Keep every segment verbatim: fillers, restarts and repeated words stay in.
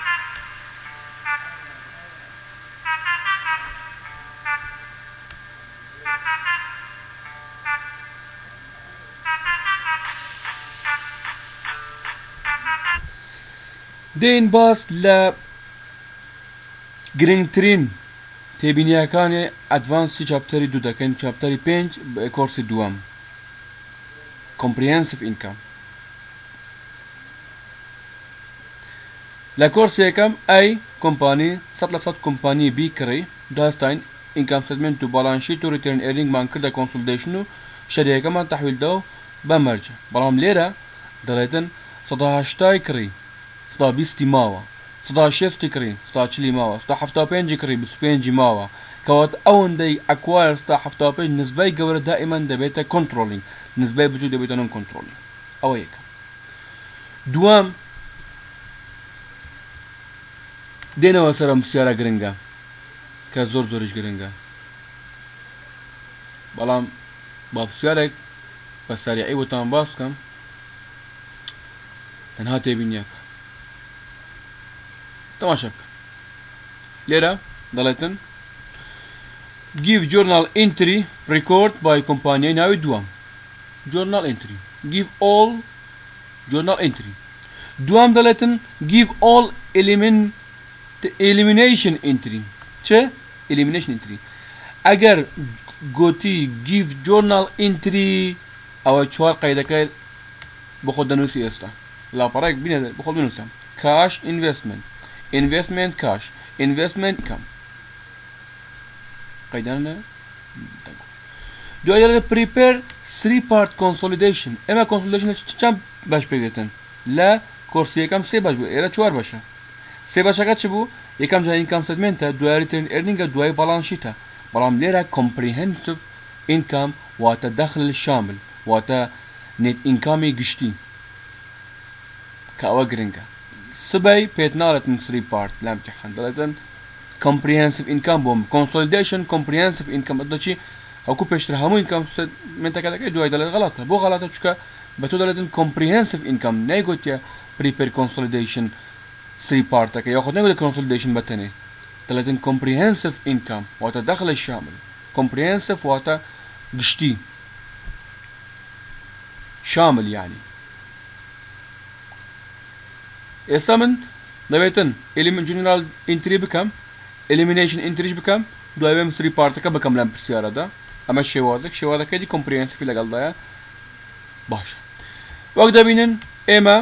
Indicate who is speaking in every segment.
Speaker 1: دين باس ل گرنگترین تێبینیەکانی ئەدڤانسی چاپتەری دوو دەکەین چاپتەری پێنج کۆرسی دووەم comprehensive income لە کۆرسی یەکەم ئەی کۆمپانی سەد لە سەد کۆمپانی بی کڕی داستین income statement و balance sheet و return earning مان کردە consolidation و شەریەکەمان تەحویلدا و بەمەرجە بەڵام لێرە دەڵێتن سەد و هەشتا کڕی سەد و بیستی ماوە سەد و شەستی کڕی سەد و چلی ماوە سەد و حەفتا و پێنجی کڕی بیست و پێنجی ماوە کەواتە ئەوەندەی ئەکوایر سەد و حەفتا و پێنج نسبەی گەورە دائیمەن دەبێتە controlling نسبەی بچوو دەبێتە non controlling ئەوە یەکەم دووەم دێنەوە سەر ئەم پرسیارە گرنگە کە زۆر زۆریش گرنگە بەڵام با پرسیارێک بە سەریعی بۆتان باس بکەم تەنها تێبینیەکە تەماشا بکە لێرە دەڵێتن give journal entry record by کۆمپانیای ناوی دووەم journal entry give all journal entry دوام دەڵێتن give all element elimination entry چه elimination entry ئەگەر گوتی give journal entry ئەوە چوار قەیدەکە بۆ خۆ دەنووسی ئێستا لاپەڕێک بینە بۆ خۆ بنووسم cash investment investment cash investment income قەیدانە دوای دەڵێت prepare three part consolidation ئێمە consolidation چەند باش پێدێتن لە کۆرسی یەکەم سێ باش بوو ئێرە چوار بەشە سێ بەشەکە چ بوو یەکەم جا income statement دوای return earning دوای balance sheet بەڵام لێرە comprehensive income واتە دەخل شامل واتە net income گشتی کە ئەوە گرنگە سبەی پێت ناڵێتن three part لە ئەمتیحان دەڵێتن comprehensive income بۆم consolidation comprehensive income دەچی هەوکو پێشتر هەموو income statementەکە دەکەی دوای دەڵێت غەڵاتە بۆ غەڵاتە چونکە بە تۆ دەڵێتن comprehensive income نەیگوتیە prepare consolidation three partەکە یاخود نەیگوتە consolidation بەتەنێ دەڵێتن comprehensive income واتە دەخلە شامل comprehensive واتە گشتی شامل یعنی ئێستا من دەبێتن element general entry بکەم elimination entry بکەم دوای بێم three partەکە بکەم لەم پرسیارەدا ئەمە شێوازێک شێوازەکەی دی comprehensive لەگەڵدایە باشە وەک دەبینن ئێمە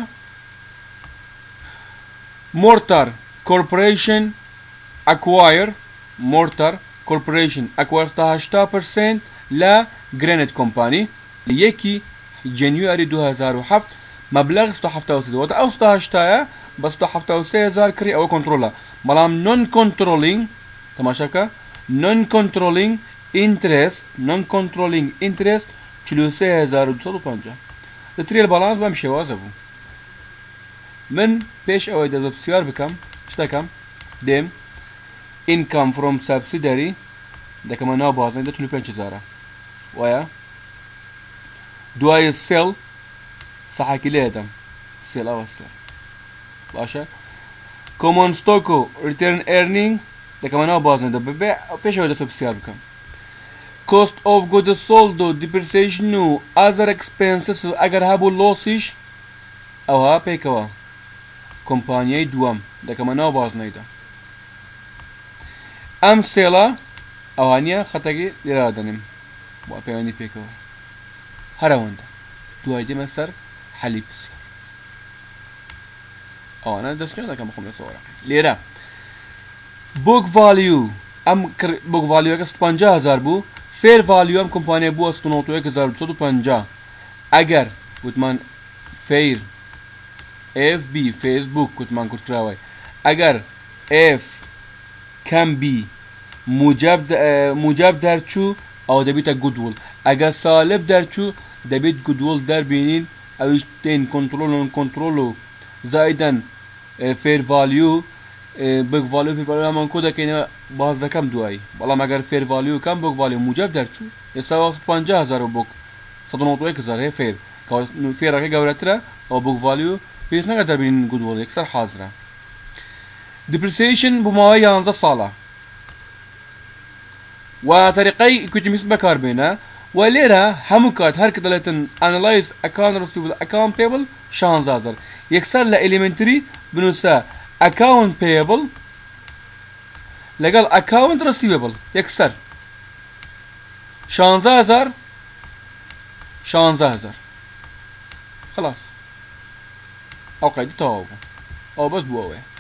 Speaker 1: Mortar Corporation acquire Mortar Corporation acquire سەد و هەشتا پەرسەنت لە Granite Company یەکی جەنیواری دوو هەزار و هەفت مەبلەغ سەد و هەفتا و سێ واتە ئەو سەد و هەشتایە بە سەد و هەفتا و سێ هەزار کڕی ئەوە کۆنتڕۆلە بەڵام non controlling تەماشاکە non controlling interest non controlling interest چل و سێ هەزار و دووسەد و پەنجا the trial balance بەم شێوازە بوو من پێش ئەوەی دەبێت پرسیار بکەم چ دەکەم دێم income from subsidiary دەکەمە ناو بازرگانی چل و پێنج هەزارە وایە دوای sell سەحەکی لێ دەم sell ئەوە sell باشە common stock و return earning دەکەمە ناو بازرگانی بەبێ پێش ئەوەی دەبێت پرسیار بکەم cost of goods sold و depreciation و other expenses و ئەگەر هەبوو لۆسیش ئەوها پێکەوە کۆمپانیای دووەم دەکەمە ناو بازنەیدا ئەم سێڵە ئەوانیە خەتەکی لێرا دەنێم بۆ پەیوەندی پێکەوە هەرەوەندە دوای دێمە سەر حەلی پرسیار ئەوانە دەستیان دەکەم بخۆم لە سەوەڕەکە لێرە book value ئەم book value-ەکە سەد و پەنجا هەزار بوو fair value ئەم کۆمپانیای بووە سەد و نۆ و یەک هەزار و دووسەد و پەنجا ئەگەر وتمان fair F B Facebook وتمان کورتراوەی ئەگەر F کەم B موجب موجب دەرچوو ئەوە دەبێتە goodwill ئەگەر سالب دەرچوو دەبێت goodwill دەربینین ئەویش تێن کۆنتڕۆل و کۆنتڕۆل و زایدەن fair value book value fair value هەمان کۆ دەکەینە باز دەکەم دوایی بەڵام ئەگەر fair value کەم book value موجب دەرچوو ئێستا سەد و پەنجا هەزار و book سەد و نۆ و یەک هەزار هەیە fair فێرەکە گەورەترە ئەو book value پێویست نەکات دەربینین goodwill یەکسەر حازرە depreciation بماوەی یانزە ساڵە و طریقەی ئیکوتیمیست بەکاربێنە و لێرە هەموو کات هەر کە دەڵێتن analyze account receivable account payable شانزە هەزار یەکسەر لە elementary بنووسە account payable لەگەڵ account receivable یەکسەر شانزە هەزار شانزە هەزار خلاص ئەو قەیدی تەواو بوو ئەو بەس بوو ئەوەیە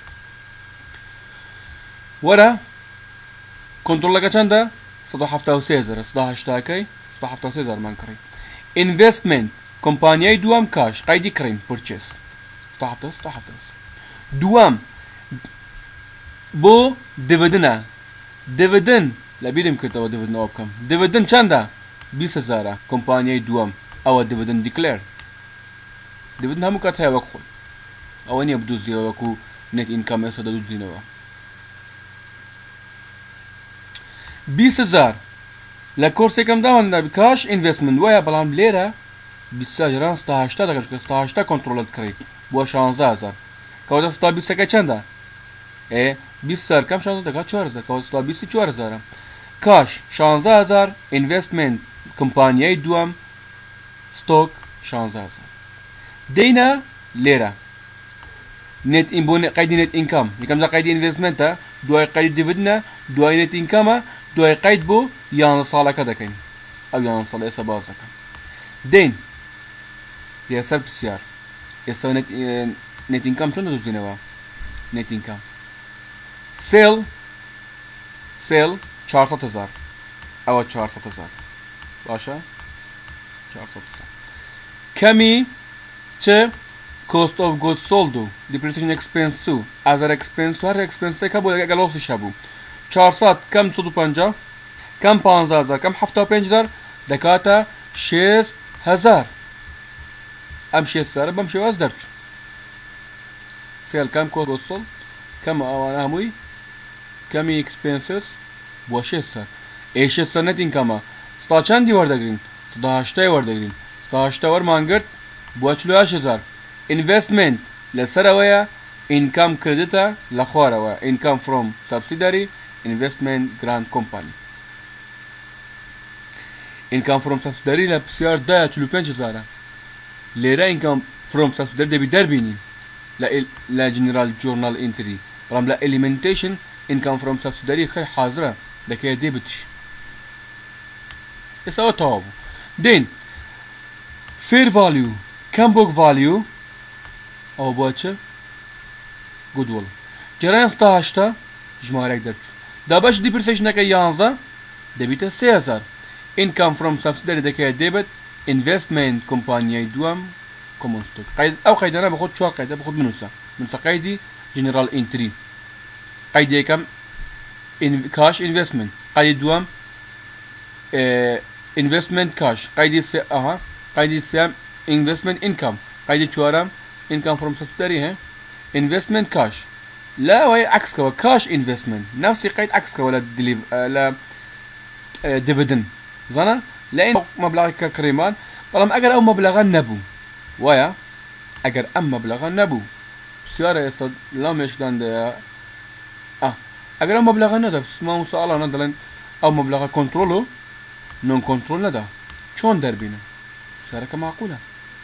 Speaker 1: وەرە کۆنتڕۆڵەکە چەندە سەد و حەفتا و سێ هەزارە سەد و هەشتاکەی سەد و حەفتا و سێ هەزارمان کڕی investment کۆمپانیای دووەم کاش قەیدی کڕین purchase سەد و حەفتا سەد و حەفتا دووەم بۆ dividend dividend لە بیرم کردەوە dividend ئەوە بکەم dividend چەندە بیست هەزارە کۆمپانیای دووەم ئەوە dividend declare dividend هەموو کات هەیە وەک خۆی ئەوە نییە بدوزیەوە وەکو net income ئێستا دەدوزینەوە بیست هەزار لە کۆرسێکم داوەندا کاش investment وایە بەڵام لێرە بیست هەزار سەد و هەشتا دەکەن سەد و هەشتا کۆنتڕۆڵت کڕی بۆ شانزە هەزار کەواتە سەد و بیستەکە چەندە ئێ بیست هەزار کەم شانزە دەکات چوار هەزار کەواتە سەد و بیست چوار هەزارە کاش شانزە هەزار investment کۆمپانیای دووەم ستۆک شانزە هەزار دەینە لێرە net in بۆ قەیدی net income یەکەمدا قەیدی investmentە دوای قەیدی dividendە دوای net income دوای قەید بۆ یانزە ساڵەکە دەکەین ئەو یانزە ساڵ ئێستا باز دەکەم دەین دیێسەر پرسیار ئێستا net income چۆن دەدوزینەوە net income sale sale چوارسەد هەزار ئەوە چوارسەد هەزار باشە چوارسەد هەزار کەمی چ cost of goods sold و depreciation expense و other expense و هەر expense بۆ لەگەڵ ئەوسیش هەبوو چوارسەد کەم سەد و پەنجا کەم پانزە هەزار کەم حەفتا و پێنج هەزار دەکاتە شێست هەزار ئەم شێست هەزارە بەم شێواز دەرچوو سێل کەم cost of goods sold کەم ئەوانە هەمووی کەمی expenses بۆ شێست هەزار ئێ شێست هەزار net income ستا چەندی وەردەگرین سەد و هەشتای وەردەگرین سەد و هەشتا وەرمان گرت بۆ چل و هەشت هەزار investment لەسەرەوەیە income creditە لە خوارەوە income from subsidiary investment grant company income from subsidiary لە پرسیار دایە چل و پێنج هەزارە لێرە income from subsidiary دەبی دەربینی لە general journal entry بەڵام لە alimentation income from subsidiary خەی حازرە دەکەوێت دێبتش ئێستا ئەوە تەواو بوو دێن fair value کەم book value ئەوە بۆ چ goodwill جەرایان سەد و هەشتا ژمارەیەک دەرچوو دابەش depreciationەکە یانزە دەبیتە سێ هەزار income from subsidiary دەکەوێت دێبێت investment کۆمپانیای دووەم common stock ئەو قەیدانە بە خۆت چوار قەیدە بە خۆت بنووسە بنووسە قەیدی general entry قەیدی یەکەم cash investment قەیدی دووەم investment cash قەیدی سێ ئەها قەیدی سێم investment income قەیدی چوارەم income from subsidiary هەیە investment cash لا وهي عكسكوا cash investment نفس قيد عكسكوا ولا ديليف لا dividend زنا لأن مبلغ كريمان طالما أجر أو مبلغ نبو ويا أجر أم مبلغ نبو سيارة يستد لا مش دان آه أجر أم مبلغ ندا بس ما مسألة ندلن أو مبلغ كنترولو نون كنترول ندا شون دربينا سيارة كمعقولة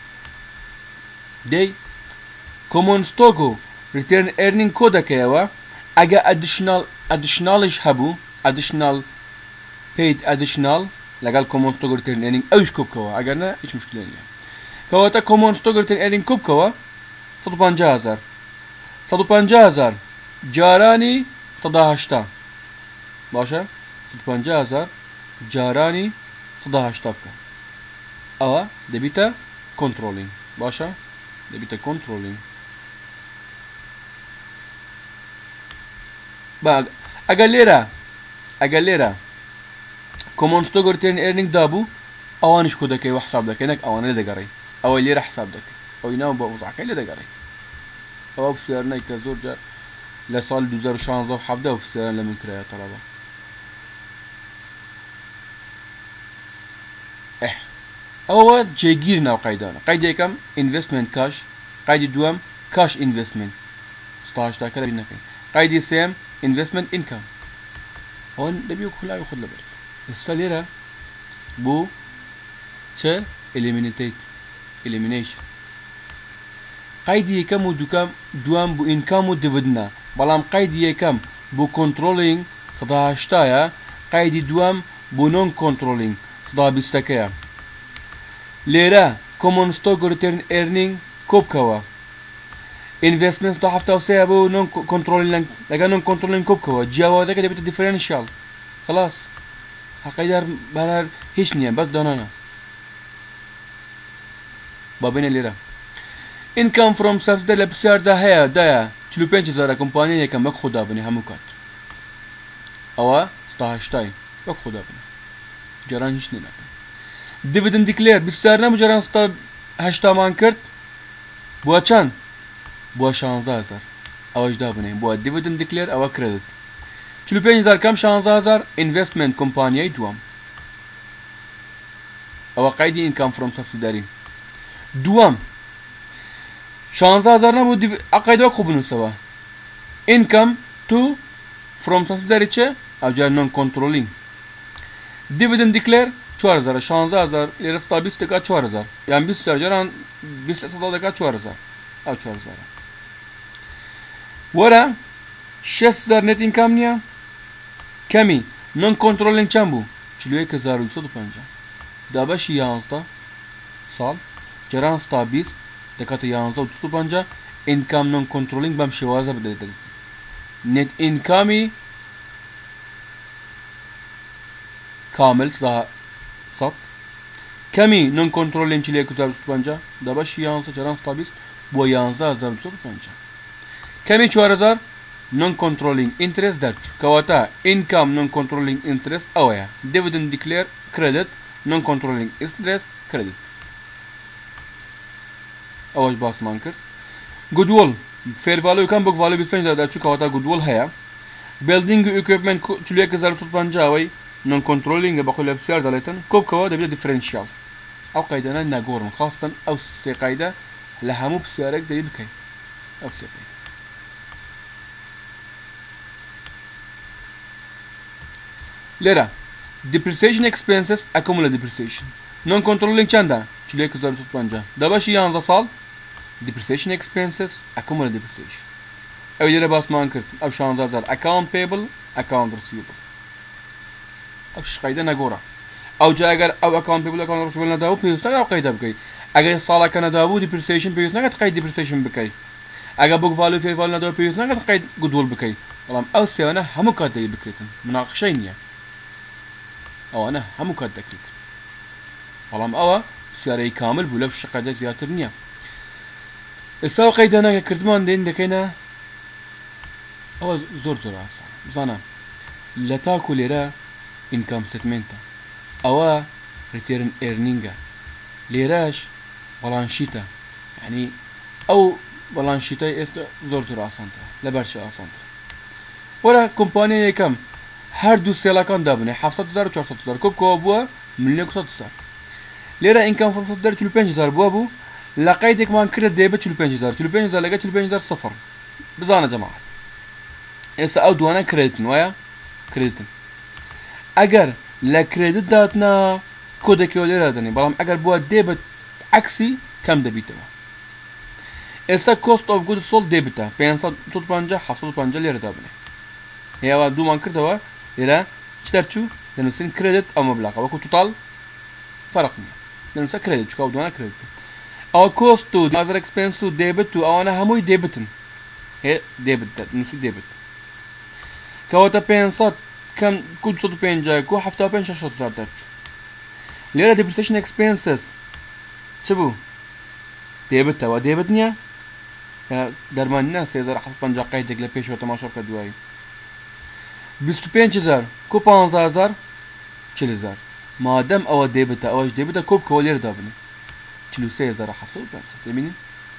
Speaker 1: دي common stock return earning code كيوا أجا additional additionalish هبو additional paid additional لقال common stock return earning أيش كوب كوا أجرنا إيش مشكلة يعني كوا تا common stock return earning كوب كوا صد وبنجا هزار صد وبنجا هزار جاراني صدا هشتا باشا صد وبنجا هزار جاراني صدا هشتا بكا أوا دبيتا controlling باشا دبيتا controlling با اگر ليرة اگر ليرة common stock return earning دابو اوانش كو دكي وحساب دكي نك اوان لي دغري او ليرة حساب دكي او ينام بوضع كي لي دغري او بسيرنا كزور جار لسال دو هزار و شانزده و حفده و بسيرنا لمن كرايا طلبه اه او جيگيرنا قيدانا قيد يكم investment cash قيد دوام cash investment ستاشتا كده بينكي قيدي سام investment income هون دبي كلها ياخذ لبر الساليرا بو چه eliminate elimination قيدي كم ودكم دوام بو income وديفيدنا بلام قيدي كم بو controlling صدا هشتايا قيدي دوام بو non controlling صدا بيستكيا ليرا common stock return earning كوب كوا investments تو حفتا وسيا بو non controlling لقا non controlling كوب كوا جوازك دي بيت differential خلاص حقيدر برار هيش نيا بس دونانا بابين ليرا income from subsidy لبسيار دا هيا دايا چلو پنج هزار کمپانی یکم بک خدا بنی همو کات اوا ستاشتای بک خدا بنی جران هیچ نی نکن dividend declare بسیار نمو جران ستا هشتا مان کرد بوا چند بوا شانزده هزار اواج دا بنی بوا dividend declare اوا کردit چلو پنج هزار کم شانزده هزار investment کمپانی دوام اوا قیدی income from subsidiary دوام شانزده هزار نبود عقیده خوب نسوا income to from subsidiary چه او جای non controlling dividend declare چهار هزار شانزده هزار لیر ستا بیست دقیقه چهار هزار یعنی بیست هزار جران بیست ستا دقیقه چهار هزار او چهار هزار ورا شش هزار net income نیا کمی non controlling چند بو چلو یک هزار و دویست و پنجاه دابش یازده سال جران ستا بیست دکات یازده و دویست و پنجاه income non controlling بام شوازه بده دل net income کامل صدا صد کمی non controlling چلی یک هزار و دویست و پنجاه دابش یازده جران ستا بیست بو یازده هزار و دویست و پنجاه کمی چهار هزار non controlling interest درج کواتا income non controlling interest اویا dividend declare credit non controlling interest credit اواج باس مان کرد goodwill fair value کم book value بیست و پنج در چو کواتا goodwill هیا building equipment چلو یک هزار و دویست و پنجاه اوی non controlling بقول بسیار دلیتن کوب کوا دبیده differential او قیدنا نگورم خاصة او سی قیده لهمو بسیارک دلی بکی او سی قیده لرا depreciation expenses accumulated depreciation non controlling چنده چلو یک هزار و دویست و پنجاه دباشی یازده سال depreciation expenses accumulated depreciation او لرا باس مان کرد او شانزده هزار account payable account receivable او شش قیده نگورا او جا اگر او account payable account receivable نداو پیوست او قیده بکی اگر سال که نداو depreciation پیوست نگد قید depreciation بکی اگر book value fair value نداو پیوست نگد قید goodwill بکی والله او سیانه همو کات دی بکریتن مناقشه نیه او انا همو کات دکریت والله او سیاره کامل بوله بش قیده زیاتر نیه الساو قیده نگه کردمان دین دکینا او زور زور آسان زانا لتاکو لیره income statement او return earning لیراش balance sheet يعني او balance sheet است زور زور آسان لبرش آسان ولا کمپانی کم هر دو سیلاکان دابنه هفتصد هزار و چهارصد هزار کوب کو بوا ملیون و صد هزار لیرا income from subsidiary چهل و پنج هزار بوا بو لقيتك مان كريدت ديبت چهل و پنج هزار چهل و پنج هزار لقيت چهل و پنج هزار صفر بزانا جماعه اسا او دوانا كريدت ويا كريدت اگر لا كريدت داتنا كودك ليرا دني بلام اگر بوا ديبت عكسي كم دبيتوا اسا cost of goods sold ديبتا پنجصد و پنجاه هفتاد و پنجاه ليرا دابنه هي دو مان كردوا ليرا چترچو دنسين كريدت او مبلغ وكو توتال فرقني دنسا كريدت كو دوانا كريدت او cost to other expense to debit to او انا هموي ديبتن هي ديبت نسي ديبت كواتا پنجصد كم كود صد و پنجاه كو هفتاد و پنج شصت هزار درچو ليرا depreciation expenses چبو ديبت و ديبت نيا درمان نه سه هزار و هفتصد و پنجاه قید دگله پیش و تماشا کرد دوایی بیست و پنج هزار کو پانزده هزار چهل هزار مادام او ديبت اوش ديبت کوب کولیر دابنه چهل و سه هزار و هفتاد و پنج ببینید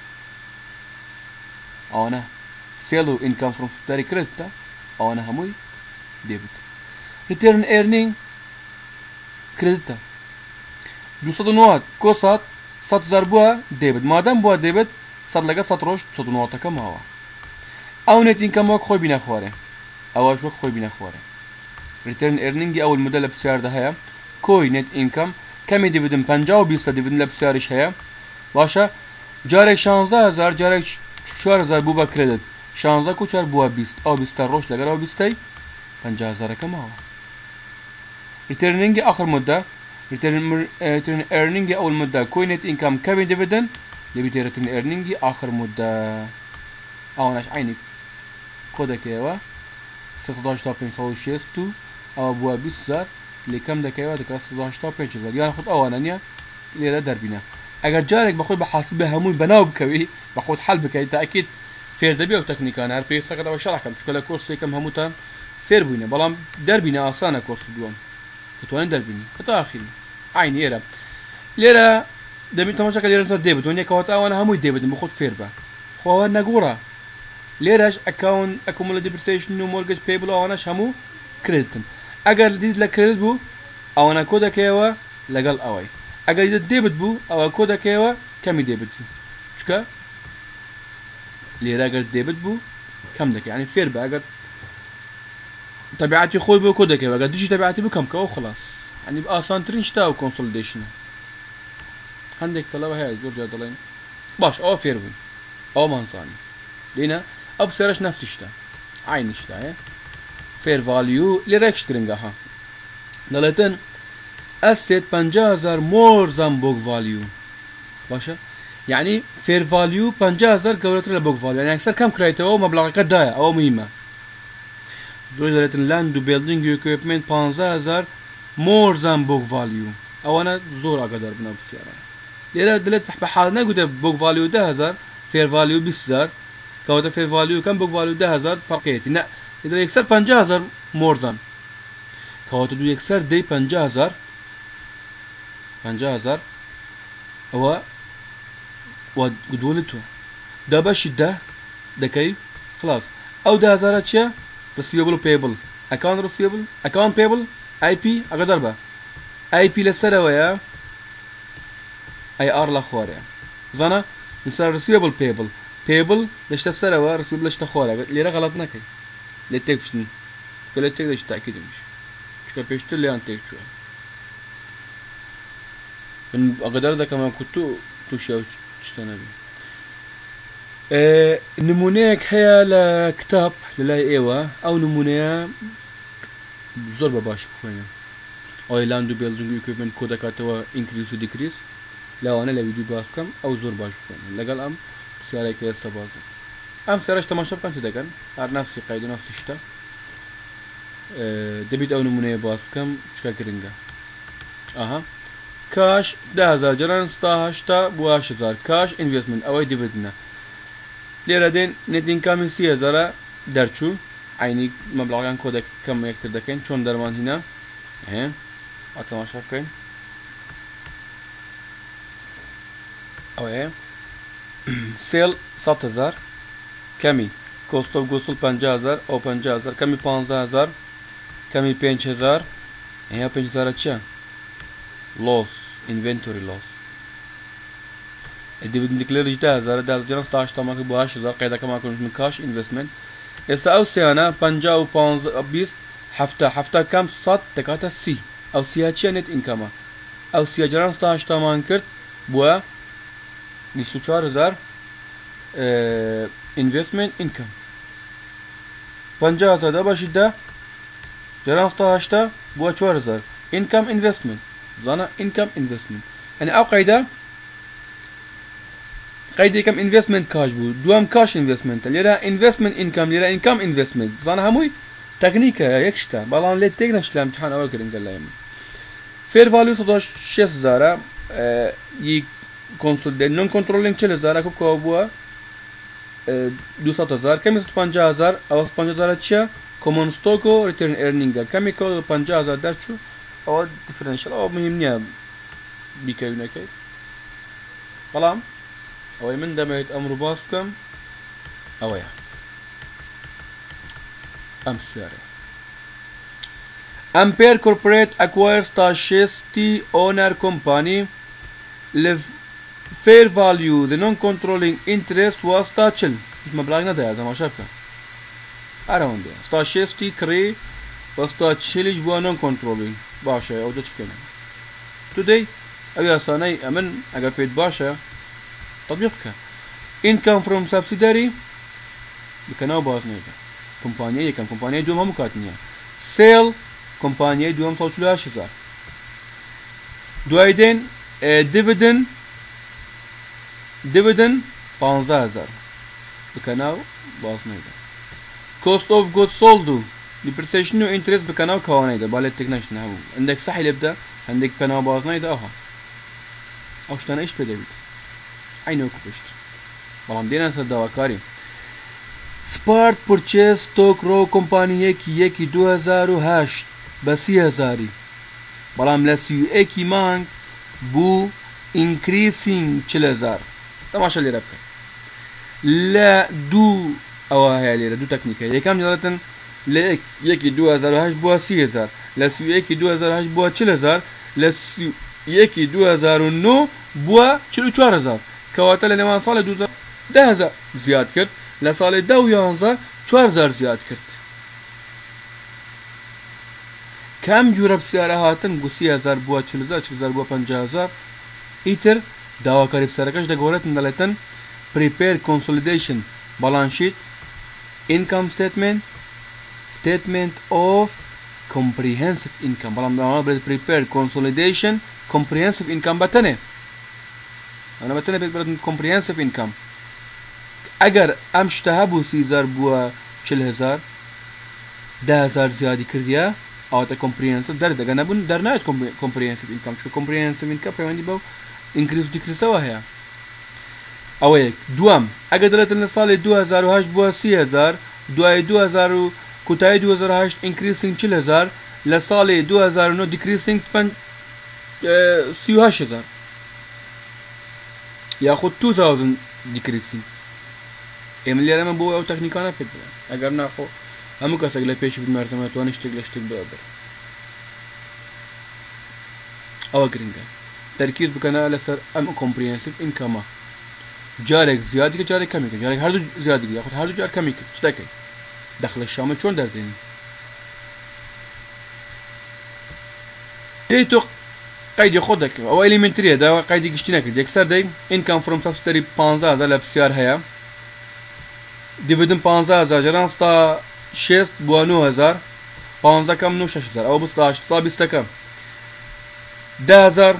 Speaker 1: آنها سیلو income from subsidiary credit آنها هموی ديبت return earning credit دویست و نود کو صد صد هزار بوا ديبت مادام بوا ديبت صد لگه صد روش صد و نود کم هوا او نت انكم وك خوي بينا خواره اواش وك خوي بينا خواره ريتيرن ايرنينج اول موديل بسعر ده هيا كوي نت انكم كم ديفيدن پنجاه و بیست ديفيدن لبسعرش هيا باشا جارك شانزده هزار جارك چهار هزار بوبا كريدت شانزده کو چهار بوبا بیست او بیست روش لگر او بیستی پنجاه هزار كم هوا ريتيرنينج اخر مده ريتيرن ريتيرن ايرنينج اول مده كوي نت انكم كم ديفيدن لبيت ريتيرن ايرنينج اخر مده او ناش عيني كودك يوا ستة عشر تا پنج شصت او بوبا بیست هزار لكم دكيوا دك ستة عشر تا پنج هزار يعني خد اوانانيا ليرا دربينا اگر جارك بخود بحاسبه همون بناو بكوي بخود حل بكوي تاكيد فير دبي او تكنيكان هر بيستا كده شرح كم شكل كورس كم هموتان فير بينا بلام دربينا اسانه كورس دوام كتوان دربيني كتا اخير عين يرا ليرا دبي تماشا كليرا صار ديبت ونيا كوتا وانا همو ديبت بخود فير با خو نغورا ليراش اكاونت اكومولا ديبريسيشن نو مورجج بيبل واناش همو كريدت اگر ديد لا كريدت بو او انا كودا كيوا لقال اوي اگر ديد ديبت بو او كودا كيوا كم ديبت شكا ليرا اگر ديبت بو كم دك يعني فير با اگر طبيعتي خوي بو كودا كيوا اگر ديجي طبيعتي بو كم كو خلاص يعني باسان ترين شتاو كونسوليديشن عندك طلبه هي زور جدلين باش او فير بو او منصاني لينا اب سيرش نفس الشتا عين الشتا ايه فير فاليو ليركشترينغ ها دلتن اسيت پنجاه هزار مور زان بوك فاليو باشا يعني فير فاليو پنجاه هزار قولتر لبوك فاليو يعني اكثر كم كرايتو مبلغ قدايا او مهمه دوز دلتن لاند بيلدينج ايكويبمنت پانزده هزار مور زان بوك فاليو او انا زور اقدر بنا بسياره ليرا دلت بحال نقول بوك فاليو ده هزار فير فاليو بیست هزار كوتا فير فاليو كم بوك فاليو ده هزار فرقيتي لا اذا يكسر پنجاه هزار مور زان كوتا دو يكسر دي پنجاه هزار پنجاه هزار هو ودولته ده باش ده دكاي خلاص او ده هزار اتشيا ريسيفبل بيبل اكونت ريسيفبل اكونت بيبل اي بي اقدر با اي بي لسره ويا اي ار لاخواريا زانا مثلا ريسيفبل بيبل بيبل ليش تسره ويا ريسيفبل ليش تخواريا ليرا غلط نكاي لتكشن قلت لك ليش تاكيد مش شكل بيشتل لي انت شو من اقدر ده كمان كنت توشاو تشتنبي اه نمونيك هي لكتاب للاي ايوا او نمونيه زور باش خوينا او لاندو بيلدينج ايكويبمنت كودا كاتوا انكريس و ديكريس لا انا لا فيديو باش كم او زور باش خوينا لقال ام سياره كده استباز ام سيرش تماشا كان تدكن ار نفسي قيد نفس الشتا اه دبيت او نمونيه باش كم شكا كرينجا اها كاش ده هزار جران ستة عشر بواش هزار كاش انفستمنت او ديفيدنا ليرا دين نتين كامل سي هزار درچو عيني مبلغان كودك كم يكتر دكين چون درمان هنا اهي اطلع شاكين او اهي سيل سات هزار كمي كوست اوف گوسل پنجاه هزار او پنجاه هزار كمي پانزده هزار كمي پنج هزار اهي پنج هزار چه loss inventory loss الديفيدند ديكلير ده هزار ده جنس ستة عشر تمام بواش هزار قيدا كما كنت من كاش انفستمنت اسا او سيانا پنجاه و پانزده بیست هفته هفته كم صد تكاتا سي او سيا چه نت انكما او سيا جنس ستة عشر تمام کرد بوا بیست و چهار هزار investment income پنجاه هزار ده باشید ده جنس ستة عشر بوا چهار هزار income investment زانا income investment يعني او قيدا قيدا كم investment كاش بو دوام كاش investment ليرا investment income ليرا income investment زانا هموي تكنيكا يكشتا بالان ليت تكنش الامتحان اول كرين قال لهم fair value ستة عشر هزار ي كونسول نون كنترولينج چهل هزار کو کو بو دویست هزار كم پنجاه هزار او پنجاه هزار چه common stock و return earning كم کو پنجاه هزار درچو او differential او مهم نيا بيكوينا كي طالما او من دميت امر باسكم او يا ام سيارة Ampere Corporate acquires Tashesti owner company live fair value the non controlling interest was تاچل مبلغ نده زي ما شافك هەرەوەندێ ستا شێستی کڕی بەستا چێلیش بووە نۆن کۆنترۆلی باشە ئەو دەچکەنە تو دەی ئەو یاسانەی ئەمن ئەگەر پێت باشە تەطبیق بکە income from subsidiary بکەنەوە بازنێدە کۆمپانیای یەکەم کۆمپانیای دووەم هەموو کات نییە سێڵ کۆمپانیای دووەم سەد و چل و هەشت هەزار دوای دێن دیڤیدن دیڤیدن پانزە هەزار بکەناو بازنێدە cost of goods sold و depreciation و interest بکەناو کەوانەیدا با لێت تێک نەچنە هەبوو هەندێک سەحی لێ بدە هەندێک بکەناو بازنێدە ئەوها ئەو شتانە ئیش پێ دەبێت عینەوەکو پشت بەڵام دێنە سەر داواکاری سپارت پورچێس ستۆک ڕۆ کۆمپانیەکی یەکی دوو هەزار و هەشت بە سی هەزاری بەڵام لە سی و ئێکی مانگ بوو ئینکریسینگ چل هەزار تەماشا لێرە بکەین لە دوو ئەوە هەیە لێرە دوو تەکنیکە یەکەم جەڵەتن لە یەکی دوو هەزار و هەشت بووە سی هەزار لە سی و ئێکی دوو هەزار و هەشت بووە چل هەزار لە سی و ئێکی دوو هەزار و نۆ بووە چل و چوار هەزار کەواتە لە نێوان ساڵی دوو ده هەزار زیاد کرد لە ساڵی دە و یانزە چوار هەزار زیاد کرد کام جورە پرسیارە هاتن گو سی هەزار بووە چل هەزار چل هەزار بووە پەنجا هەزار ئیتر داواکاری پرسیارەکەش دەگۆڕێتن دەڵێتن prepare consolidation balance sheet income statement statement of comprehensive income بەڵام داوانە بێت prepare consolidation comprehensive income بەتەنێ ئەمە بەتەنێ بێت بێت comprehensive income ئەگەر ئەم شتە هەبوو سی هەزار بووە چل هەزار ده هەزار زیادی کردیە ئەواتە comprehensive دەردەگە نەبوون دەرنایێت comprehensive income چکە comprehensive income پەیوەندی بەو increase و decreaseەوە هەیە ئەوە یەک دووەم ئەگەر دەڵێتن لە ساڵی دوو هەزار و هەشت بووە سی هەزار دوای دوو هەزار و کوتایی دوو هەزار و هەشت increasing چل هەزار لە ساڵی دوو هەزار و نۆ decreasing سی و هەشت هەزار یاخود two thousand decreasing ئێمە لێرەمە بۆ ئەو تەکنیکانە پێ بدەن ئەگەر ناخۆ هەموو کەسێک لە پێشی بمارتەمە توانێت شتێک لە شتێک بەبێت ئەوە گرنگە تەرکیز بکەنە لەسەر ئەم comprehensive income جارێک زیادی کە جارێک کەمی کرد جارێک هەردوو زیادی کرد یاخود هەردوو جار کەمی کرد چ دەکەیت دەخلە شامە چۆن دەردێنی دەی تۆ قەیدی خۆت دەکەوە ئەوە ئەلیمنتریە داوا قەیدی گشتی نەکرد یەکسەر دەی income from subsidiary پانزە هەزار لە پرسیار هەیە دیڤیدن پانزە هەزار جەران ستا شێست بووە نۆ هەزار پانزە کەم نۆ شەش هەزار ئەوە بۆ ستا ستا بیستەکە ده هەزار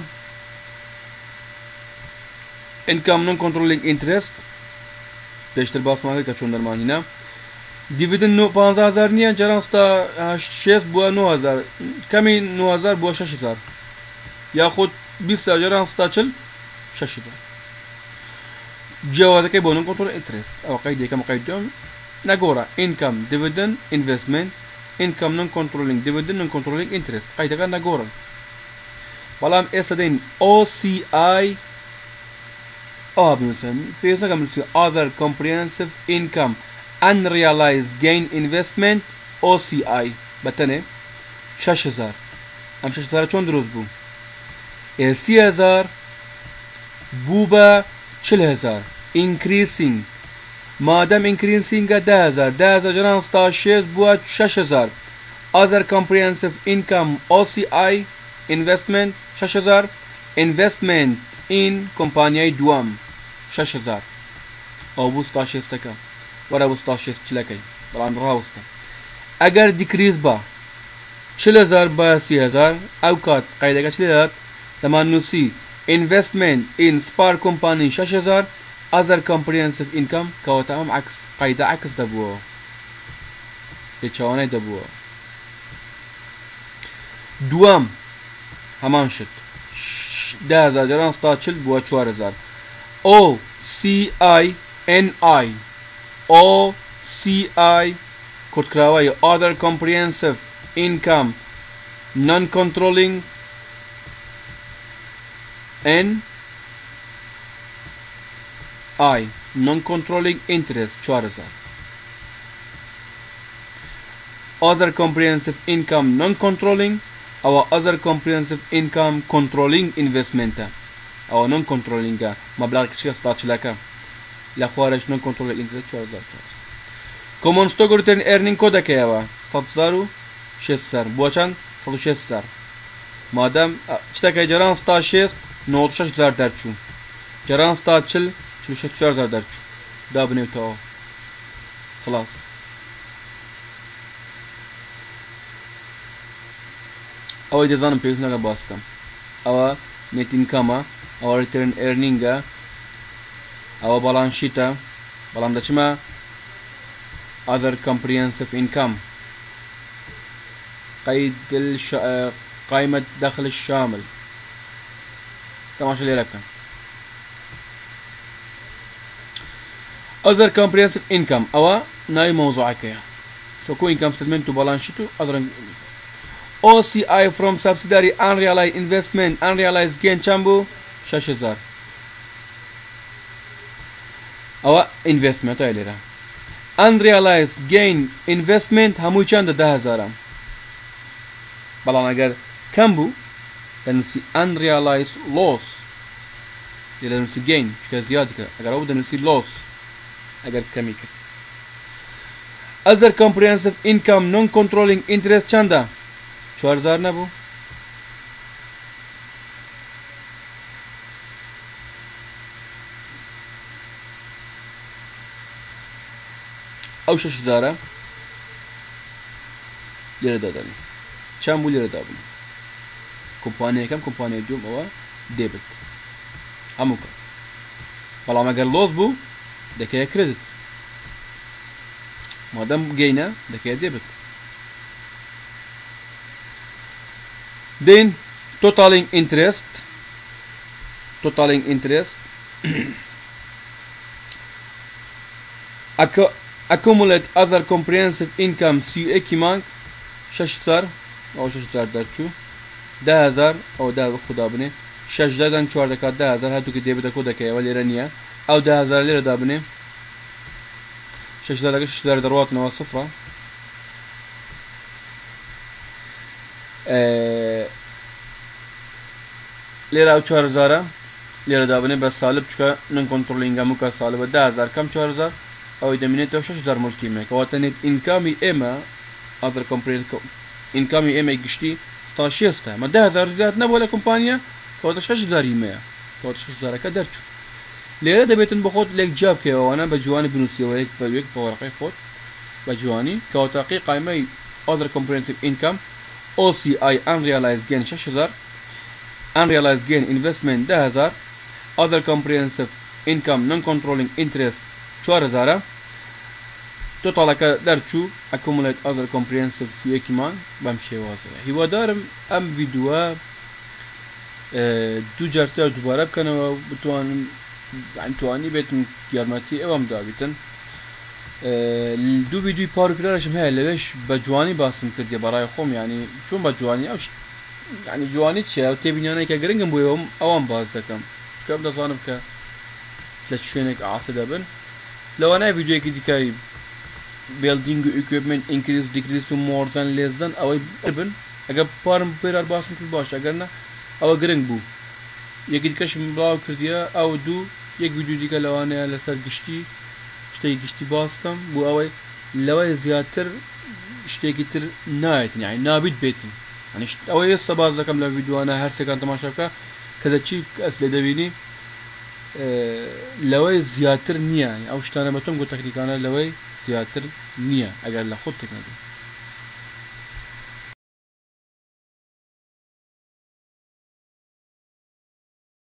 Speaker 1: income non controlling interest پێشتر باسمان کرد کە چۆن دەرمانینە دیڤیدن پانزە هەزار نییە جەران ستا شێست بووە نۆ هەزار کەمی نۆ هەزار بووە شەش هەزار یاخود بیست جەران ستا چل شەش هەزار جیاوازەکەی بۆ non controlling interest ئەوە قەید یەکەم قەید دووەم نەگۆڕە income dividend investment income non controlling dividend non controlling interest قەیدەکە نەگۆڕن بەڵام ئێستا دەین O C I ئەوە بنووسن پێویست نەکەم بنووسی other comprehensive income unrealized gain investment O C I بەتەنێ شەش هەزار ئەم شەش هەزار چۆن دروست بوو سی هەزار بوو بە چل هەزار increasing مادەم increasingە ده هەزار ده هەزار جەران ستا شێست بووە شەش هەزار other comprehensive income O C I investment شەش هەزار investment in کۆمپانیای دووەم شەش هەزار ئەو بوو ستا شێستەکە وەرە بوو ستا شێست چلەکەی بەڵام ڕاوستە ئەگەر دیکریز بە چل هەزار بە سی هەزار ئەو کات قەیدەکە چ لێدات دەمان نووسی investment in spar company شەش هەزار other comprehensive income کەواتە ئەم عکس قەیدە عکس دەبووە پێچەوانەی دەبووە دووەم هەمان شت ده هەزار جەران ستا چل بووە چوار هەزار O C I N I O C I کورتکراوەی other comprehensive income non controlling N I non controlling interest چوار هەزار other comprehensive income non controlling ئەوە other comprehensive income controlling investmentە ئەوە non controllingە مەبلەغێکی چکە ستا چلەکە لە خوارەش non controlling interest چوار هەزار common stock return earning کۆدەکەیەوە سەد هەزار و شەش سەر بۆ چەند سەد و شەش سەر مادەم شتەکەی جەران ستا شێست نۆزدە و شەش هەزار دەرچوو جەران ستا چل چل و شەش هەزار دەرچوو دابنێتەوە خلاص ئەوەی دەزانم پێویست نەکە باس بکەم ئەوە net income ئەوە return earningە ئەوە balance sheetە بەڵام دەچمە other comprehensive income قيد الش... قائمة دخل الشامل تماشا لي ركن other comprehensive income أو ناي موضوعك يا so co income statement to balance sheet to other O C I from subsidiary unrealized investment unrealized gain chambu شش هزار أو investment أي unrealized gain investment هموی چند ده هزارم بەڵام ئەگەر کەم بوو دەنووسی unrealized loss یا دەنووسی gain چکە زیاد کرد ئەگەر ئەو دەنووسی loss ئەگەر کەمی کرد other comprehensive income non controlling interest چەندە چوار هەزار نەبوو ئەو شەش هەزارە لێرە دەدەنی چەند بوو لێرە دابن کۆمپانیا یەکەم کۆمپانیا دووەم ئەوە دێبت هەموو کە بەڵام ئەگەر لۆس بوو دەکەیە کرێدت مادەم گەینە دەکەیە دێبت then totaling interest totaling interest accumulate other comprehensive income سی و یەکی مانگ شەش هەزار ئەو شەش هەزار دەرچوو ده هەزار ئەو دا خدا بنێ شەش دەدەن چوار دەکات ده هەزار هەردووکە دێبێتە کۆ دەکەیەوە لێرە نییە ئەو ده هەزار لێرە دابنێ شەش هەزار لەگە شەش هەزار دەڕواتنەوە سفرە لێرە ئەو چوار هەزارە لێرە دابنێ بە سالب چکە نن کۆنتڕۆلینگە موکە سالبە ده هەزار کەم چوار هەزار ئەوەی دەمێنێتەوە شەش هەزار مولتیمێ کەواتە نێت ئینکامی ئێمە other comprehensive income ئێمە گشتی ستا شێستە مە ده هەزار زیاد نەبووە لە کۆمپانیا کەواتە شەش هەزار هیمەیە کەواتە شەش هەزارەکە دەرچوو لێرە دەبێتن بە خۆت لێک جا بکەوەوانە بە جوانی بنووسیەوە یەک بە یەک بە وەرەقەی خۆت بە جوانی کەواتەقی قایمەی other comprehensive income O C I unrealized gain شەش هەزار unrealized gain investment ده هەزار other comprehensive income non controlling interest چوار هەزارە تۆتاڵەکە دەرچوو accumulate other comprehensive سی و یەکیمان بەم شێوازەوە هیوادارم ئەم ڤیدیۆە دوو جارتر دووبارە بکەنەوە بتوانن توانی بێتن یارمەتی ئەوەم دابیتن دوو ڤیدیۆی پاروکرارشم هەیە لەوێش بە جوانی باسم کردیە بەڕای خۆم ینی چۆن بە جوانی ئەو ینی جوانی چیە تێبینیانێکە گرنگم بووەوە ئەوان باز دەکەم چکە دەزانم کە لە شوێنێک ئاسە دەبن لەوانای ڤیدیۆیەکی دیکاری building equipment increase decrease to more than less than ئەوەی بن ئەگەر پارم پێرار باسم کرد باش ئەگەر نە ئەوە گرنگ بوو یەکی دیکەشم بڵاو کردیە ئەو دوو یەک ڤیدیۆ دیکە لەوانەیە لەسەر گشتی شتێکی گشتی باس بکەم بۆ ئەوەی لەوەی زیاتر شتێکی تر نایەتن یعنی نابیت بێتن ئەوەی ئێستا باز دەکەم لە ڤیدیۆوانە هەرسێکان تەماشا بکە کە دەچی ئەس لێ دەبینی لەوەی زیاتر نییە ئەو شتانە بە تۆم گۆ تەکنیکانە لەوەی زیاتر نییە ئەگەر لە خۆت تێک نەبێت